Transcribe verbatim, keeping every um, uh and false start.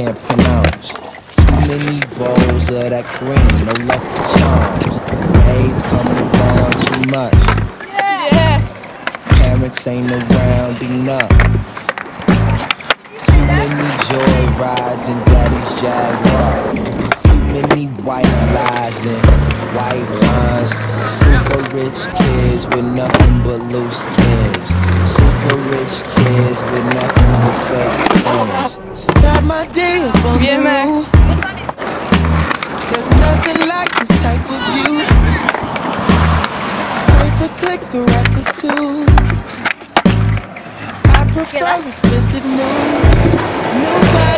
can't pronounce. Too many bowls of that green, no lucky charms. Maids coming around too much. Yes. Parents ain't around enough. Too many joy rides in daddy's Jaguar. Too many white lies and white lines. Super rich kids with nothing but loose ends. Super rich kids with nothing but fake friends. Start my day up on the roof. There's nothing like this type of view. Point to clicker at the two. I prefer expensive news. New